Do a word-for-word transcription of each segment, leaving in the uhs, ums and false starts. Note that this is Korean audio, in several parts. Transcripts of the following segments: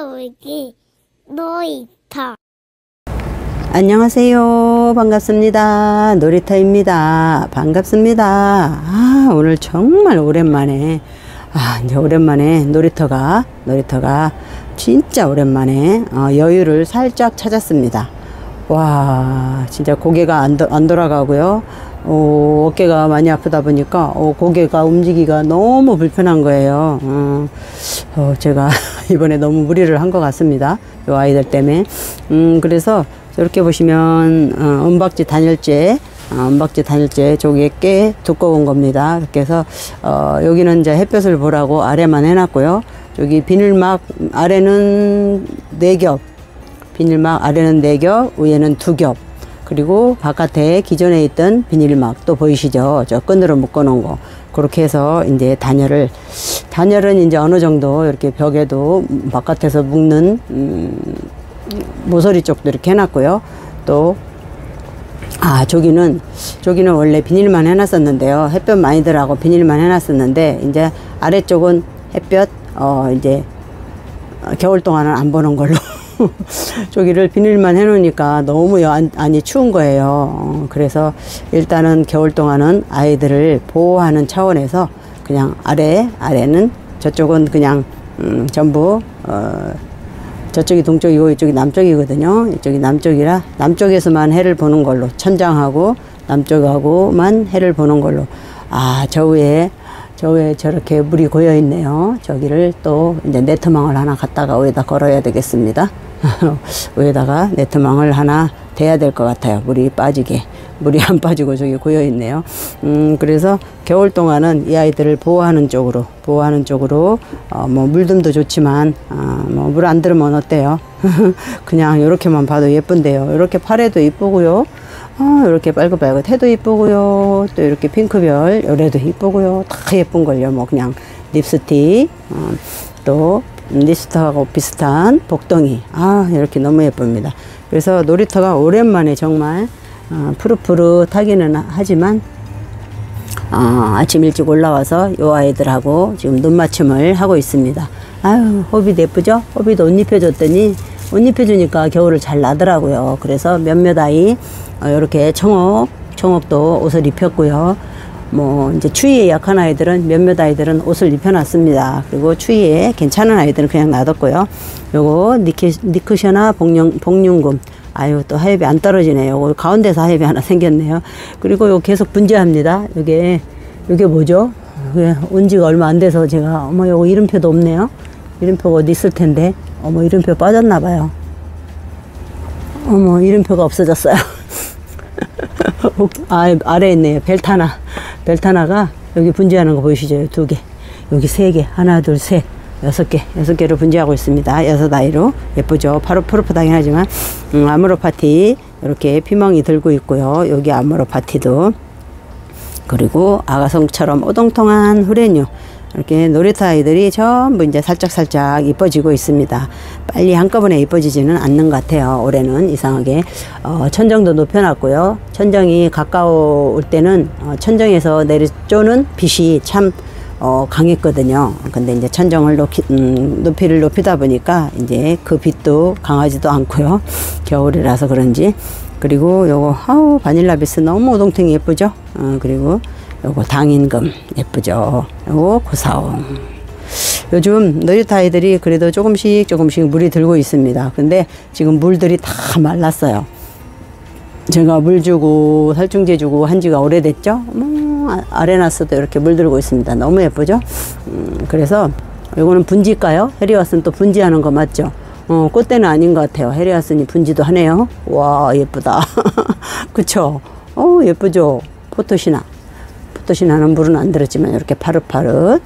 놀기 놀이터. 안녕하세요. 반갑습니다. 놀이터입니다. 반갑습니다. 아, 오늘 정말 오랜만에, 아, 이제 오랜만에 놀이터가, 놀이터가 진짜 오랜만에 어, 여유를 살짝 찾았습니다. 와, 진짜 고개가 안, 도, 안 돌아가고요. 어, 어깨가 많이 아프다 보니까 어, 고개가 움직이기가 너무 불편한 거예요. 어, 어, 제가 이번에 너무 무리를 한 것 같습니다. 요 아이들 때문에. 음, 그래서 이렇게 보시면 어, 은박지 단열재, 어, 은박지 단열재 저게 꽤 두꺼운 겁니다. 그렇게 해서 어, 여기는 이제 햇볕을 보라고 아래만 해놨고요. 저기 비닐막 아래는 네 겹, 비닐막 아래는 네 겹, 위에는 두 겹. 그리고 바깥에 기존에 있던 비닐막 또 보이시죠? 저 끈으로 묶어 놓은 거. 그렇게 해서 이제 단열을, 단열은 이제 어느 정도 이렇게 벽에도 바깥에서 묶는, 음, 모서리 쪽도 이렇게 해놨고요. 또, 아, 저기는, 저기는 원래 비닐만 해놨었는데요. 햇볕 많이 들어가고 비닐만 해놨었는데, 이제 아래쪽은 햇볕, 어, 이제, 겨울 동안은 안 보는 걸로. 저기를 비닐만 해놓으니까 너무 안, 안이 추운 거예요. 어, 그래서 일단은 겨울 동안은 아이들을 보호하는 차원에서 그냥 아래, 아래는 저쪽은 그냥, 음, 전부, 어, 저쪽이 동쪽이고 이쪽이 남쪽이거든요. 이쪽이 남쪽이라 남쪽에서만 해를 보는 걸로, 천장하고 남쪽하고만 해를 보는 걸로. 아, 저 위에, 저 위에 저렇게 물이 고여 있네요. 저기를 또 이제 네트망을 하나 갖다가 위에다 걸어야 되겠습니다. 위에다가 네트망을 하나 대야 될 것 같아요. 물이 빠지게. 물이 안 빠지고 저기 고여 있네요. 음, 그래서 겨울 동안은 이 아이들을 보호하는 쪽으로, 보호하는 쪽으로, 어, 뭐, 물듦도 좋지만, 어, 뭐, 물 안 들으면 어때요? 그냥 이렇게만 봐도 예쁜데요. 이렇게 팔에도 이쁘고요. 어, 이렇게 빨갛빨갛 해도 이쁘고요. 또 이렇게 핑크별, 요래도 이쁘고요. 다 예쁜걸요. 뭐, 그냥 립스틱, 어, 또, 립스틱하고 비슷한 복덩이. 아, 이렇게 너무 예쁩니다. 그래서 놀이터가 오랜만에 정말, 어, 푸릇푸릇하기는 하지만, 어, 아침 일찍 올라와서 요 아이들하고 지금 눈 맞춤을 하고 있습니다. 아유, 호빗 예쁘죠? 호빗 옷 입혀줬더니, 옷 입혀주니까 겨울을 잘 나더라고요. 그래서 몇몇 아이, 어, 이렇게 청옥, 청옥도 옷을 입혔고요. 뭐, 이제 추위에 약한 아이들은, 몇몇 아이들은 옷을 입혀놨습니다. 그리고 추위에 괜찮은 아이들은 그냥 놔뒀고요. 요거, 니키, 니크셔나 복륜, 복륜금. 아유, 또 하엽이 안 떨어지네요. 요거 가운데서 하엽이 하나 생겼네요. 그리고 요 계속 분재합니다. 요게, 요게 뭐죠? 요게 온 지가 얼마 안 돼서 제가, 어머, 요거 이름표도 없네요. 이름표가 어디 있을 텐데. 어머, 이름표 빠졌나봐요. 어머, 이름표가 없어졌어요. 아, 아래에 있네요. 벨타나. 벨타나가 여기 분재하는 거 보이시죠? 두 개. 여기 세 개. 하나, 둘, 셋. 여섯 개. 여섯 개로 분재하고 있습니다. 여섯 아이로. 예쁘죠? 바로 푸릇푸릇하긴 하지만, 음, 아모르 파티. 이렇게 피멍이 들고 있고요. 여기 아모르 파티도. 그리고 아가성처럼 오동통한 후레뉴. 이렇게 놀이터 아이들이 전부 이제 살짝살짝 이뻐지고 있습니다. 빨리 한꺼번에 이뻐지지는 않는 것 같아요. 올해는 이상하게. 어, 천정도 높여놨고요. 천정이 가까울 때는 어, 천정에서 내리쬐는 빛이 참 어, 강했거든요. 근데 이제 천정을 높이, 음, 높이를 높이다 보니까 이제 그 빛도 강하지도 않고요. 겨울이라서 그런지. 그리고 요거, 아우, 바닐라 비스 너무 오동통이 예쁘죠? 어, 그리고 요거 당인금 예쁘죠. 요거 고사움. 요즘 놀이터 아이들이 그래도 조금씩 조금씩 물이 들고 있습니다. 근데 지금 물들이 다 말랐어요. 제가 물 주고 살충제 주고 한 지가 오래됐죠. 뭐 아레나스도 이렇게 물 들고 있습니다. 너무 예쁘죠. 음, 그래서 요거는 분지일까요? 헤리와스는 또 분지하는 거 맞죠? 어, 꽃대는 아닌 것 같아요. 헤리와스니 분지도 하네요. 와, 예쁘다. 그쵸? 어, 예쁘죠? 포토시나. 포토시나는 물은 안 들었지만 이렇게 파릇파릇.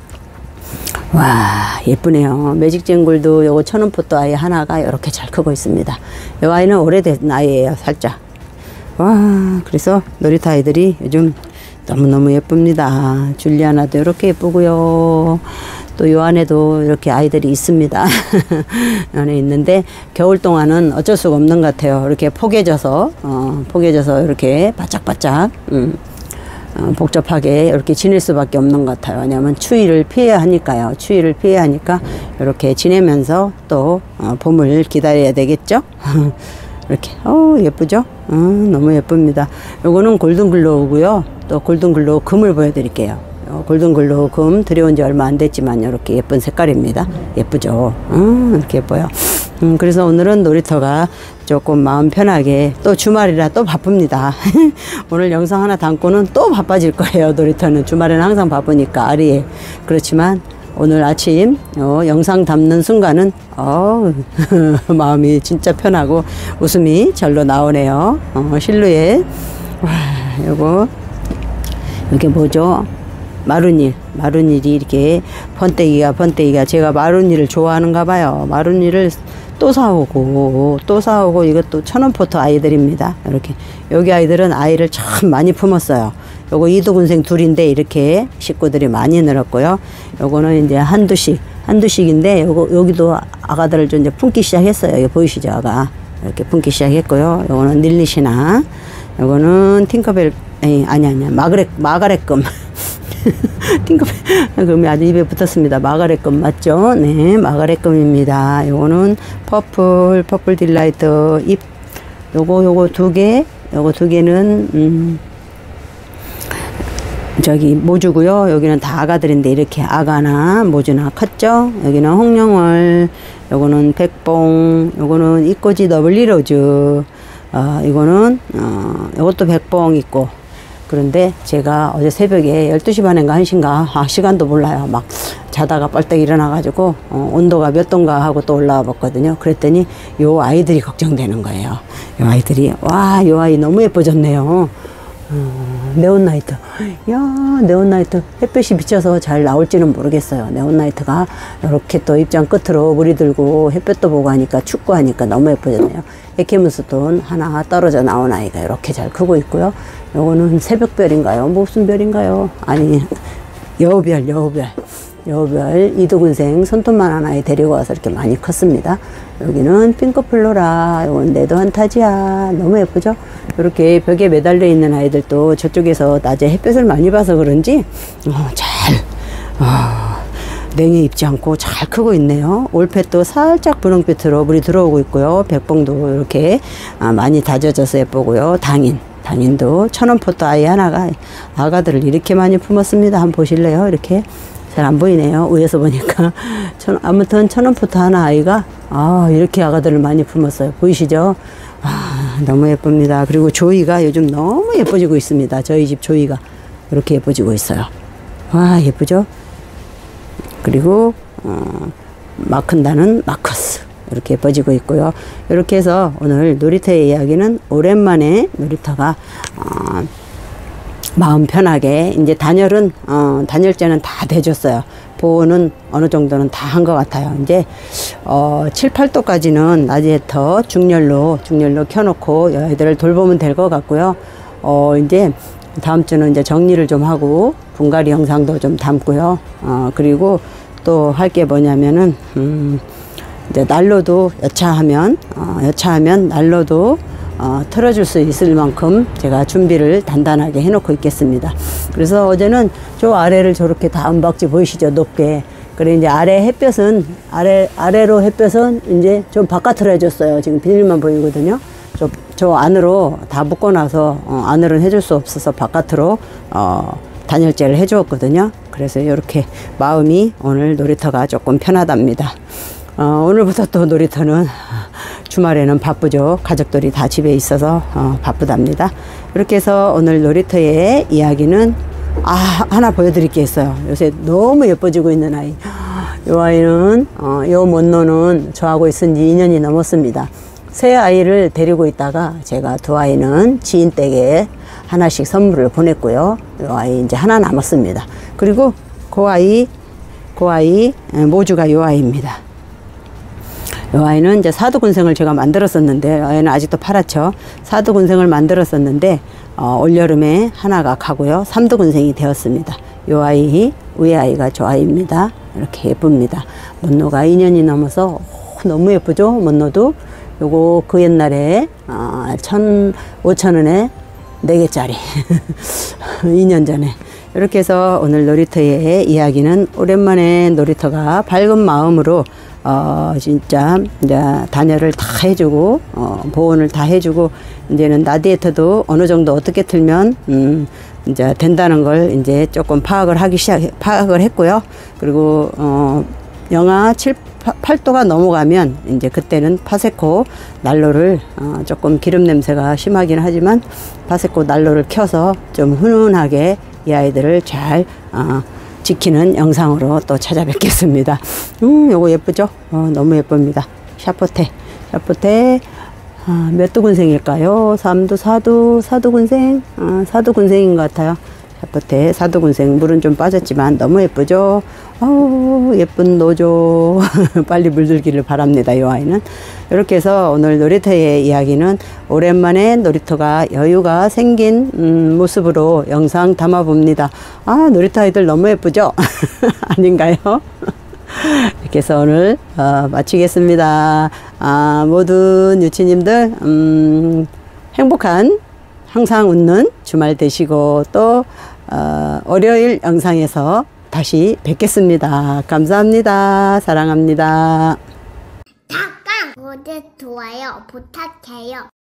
와, 예쁘네요. 매직쟁굴도 요거 천원포도 아이 하나가 이렇게 잘 크고 있습니다. 요 아이는 오래된 아이예요, 살짝. 와, 그래서 놀이터 아이들이 요즘 너무너무 예쁩니다. 줄리아나도 이렇게 예쁘고요. 또 요 안에도 이렇게 아이들이 있습니다. 안에 있는데 겨울 동안은 어쩔 수가 없는 것 같아요. 이렇게 포개져서 어, 포개져서 이렇게 바짝바짝 음, 어, 복잡하게 이렇게 지낼 수밖에 없는 것 같아요. 왜냐하면 추위를 피해야 하니까요. 추위를 피해야 하니까 이렇게 지내면서 또 어, 봄을 기다려야 되겠죠. 이렇게 어 예쁘죠? 어, 너무 예쁩니다. 요거는 골든글로우고요. 또 골든글로우 금을 보여드릴게요. 어, 골든글로우 금 들여온 지 얼마 안 됐지만 이렇게 예쁜 색깔입니다. 예쁘죠? 음, 이렇게 예뻐요. 음, 그래서 오늘은 놀이터가 조금 마음 편하게, 또 주말이라 또 바쁩니다. 오늘 영상 하나 담고는 또 바빠질 거예요. 놀이터는 주말에는 항상 바쁘니까 아리에. 그렇지만 오늘 아침 어, 영상 담는 순간은 어, 마음이 진짜 편하고 웃음이 절로 나오네요. 어, 실루엣. 와, 요거 이게 뭐죠? 마루닐, 마루닐이 이렇게 번데기가 번데기가 제가 마루닐을 좋아하는가 봐요. 마루닐을 또 사오고 또 사오고 이것도 천원포터 아이들입니다. 이렇게 여기 아이들은 아이를 참 많이 품었어요. 요거 이두군생 둘인데 이렇게 식구들이 많이 늘었고요. 요거는 이제 한두씩 한두씩인데 요거 여기도 아가들을 좀 이제 품기 시작했어요. 여기 보이시죠, 아가 이렇게 품기 시작했고요. 요거는 닐리시나, 요거는 팅커벨 에이, 아니 아니야 마그렛 마가렛금. 팅커벨 금이 아주 입에 붙었습니다. 마가렛금 맞죠? 네, 마가렛금입니다. 요거는 퍼플 퍼플 딜라이트 잎. 요거 요거 두 개, 요거 두 개는 음 저기 모주고요. 여기는 다 아가들인데 이렇게 아가나 모주나 컸죠. 여기는 홍령월, 요거는 백봉, 요거는 이꼬지 더블 리로즈. 어, 이거는 어, 이것도 백봉 있고. 그런데 제가 어제 새벽에 열두 시 반인가 한 시인가, 아, 시간도 몰라요. 막 자다가 뻘떡 일어나가지고, 어, 온도가 몇 도인가 하고 또 올라와 봤거든요. 그랬더니 요 아이들이 걱정되는 거예요. 요 아이들이, 와, 요 아이 너무 예뻐졌네요. 어, 네온나이트. 야, 네온나이트. 햇볕이 비쳐서 잘 나올지는 모르겠어요. 네온나이트가 이렇게 또 입장 끝으로 물이 들고 햇볕도 보고 하니까 춥고 하니까 너무 예뻐졌네요. 에케무스톤 하나 떨어져 나온 아이가 이렇게 잘 크고 있고요. 요거는 새벽별인가요? 무슨 별인가요? 아니, 여우별, 여우별. 여우별 이두군생 손톱만한 아이 데리고 와서 이렇게 많이 컸습니다. 여기는 핑크플로라, 요건 레드한타지아. 너무 예쁘죠? 이렇게 벽에 매달려 있는 아이들도 저쪽에서 낮에 햇볕을 많이 봐서 그런지 어, 잘 어, 냉이 입지 않고 잘 크고 있네요. 올펫도 살짝 분홍빛으로 물이 들어오고 있고요. 백봉도 이렇게 아, 많이 다져져서 예쁘고요. 당인 당인도 천원포터 아이 하나가 아가들을 이렇게 많이 품었습니다. 한번 보실래요? 이렇게 잘 안 보이네요. 위에서 보니까. 천, 아무튼 천원포터 하나 아이가 아, 이렇게 아가들을 많이 품었어요. 보이시죠? 아, 너무 예쁩니다. 그리고 조이가 요즘 너무 예뻐지고 있습니다. 저희 집 조이가 이렇게 예뻐지고 있어요. 와, 예쁘죠? 그리고 어, 마큰다는 마커스 이렇게 예뻐지고 있고요. 이렇게 해서 오늘 놀이터의 이야기는 오랜만에 놀이터가 어, 마음 편하게 이제 단열은 어, 단열재는 다 대줬어요. 보호는 어느 정도는 다 한 것 같아요. 이제 어, 칠, 팔 도까지는 낮에부터 중열로 중열로 켜놓고 아이들을 돌보면 될 것 같고요. 어, 이제 다음 주는 이제 정리를 좀 하고 분갈이 영상도 좀 담고요. 어, 그리고 또 할 게 뭐냐면은 음, 이제 난로도 여차하면 어, 여차하면 난로도 어, 틀어줄 수 있을 만큼 제가 준비를 단단하게 해놓고 있겠습니다. 그래서 어제는 저 아래를 저렇게 다운박지 보이시죠? 높게. 그래 이제 아래 햇볕은 아래 아래로 햇볕은 이제 좀 바깥으로 해줬어요. 지금 비닐만 보이거든요. 저, 저 안으로 다 묶어놔서 어, 안으로는 해줄 수 없어서 바깥으로 어, 단열재를 해주었거든요. 그래서 이렇게 마음이 오늘 놀이터가 조금 편하답니다. 어, 오늘부터 또 놀이터는 주말에는 바쁘죠. 가족들이 다 집에 있어서 어, 바쁘답니다. 이렇게 해서 오늘 놀이터의 이야기는 아 하나 보여드릴 게 있어요. 요새 너무 예뻐지고 있는 아이. 이 아이는 어, 이 못노는 저하고 있은 지 이 년이 넘었습니다. 새 아이를 데리고 있다가 제가 두 아이는 지인 댁에 하나씩 선물을 보냈고요. 이 아이 이제 하나 남았습니다. 그리고 그 아이 그 아이 모주가 이 아이입니다. 이 아이는 이제 사두군생을 제가 만들었었는데, 아이는 아직도 파랗죠. 사두군생을 만들었었는데, 어, 올여름에 하나가 가고요. 삼두군생이 되었습니다. 이 아이, 위에 아이가 저 아이입니다. 이렇게 예쁩니다. 못노가 이 년이 넘어서 오, 너무 예쁘죠? 못노도. 요거 그 옛날에, 어, 천, 오천 원에 네 개짜리. 이 년 전에. 이렇게 해서 오늘 놀이터의 이야기는 오랜만에 놀이터가 밝은 마음으로 어 진짜 이제 단열을 다 해주고 어 보온을 다 해주고 이제는 라디에이터도 어느 정도 어떻게 틀면 음 이제 된다는 걸 이제 조금 파악을 하기 시작 파악을 했고요. 그리고 어 영하 칠, 팔 도가 넘어가면 이제 그때는 파세코 난로를 어 조금 기름 냄새가 심하긴 하지만 파세코 난로를 켜서 좀 훈훈하게 이 아이들을 잘 어 지키는 영상으로 또 찾아뵙겠습니다. 음, 요거 예쁘죠? 어, 너무 예쁩니다. 샤포테. 샤포테, 아, 몇 도 군생일까요? 삼 도, 사 도, 사 도 군생? 아, 사 도 군생인 것 같아요. 샤포테, 사 도 군생. 물은 좀 빠졌지만 너무 예쁘죠? 아우, 예쁜 노조. 빨리 물들기를 바랍니다, 이 아이는. 이렇게 해서 오늘 놀이터의 이야기는 오랜만에 놀이터가 여유가 생긴 음, 모습으로 영상 담아봅니다. 아, 놀이터 아이들 너무 예쁘죠? 아닌가요? 이렇게 해서 오늘 어, 마치겠습니다. 아, 모든 유치님들 음, 행복한 항상 웃는 주말 되시고 또 어, 월요일 영상에서 다시 뵙겠습니다. 감사합니다. 사랑합니다. 구독, 좋아요 부탁해요.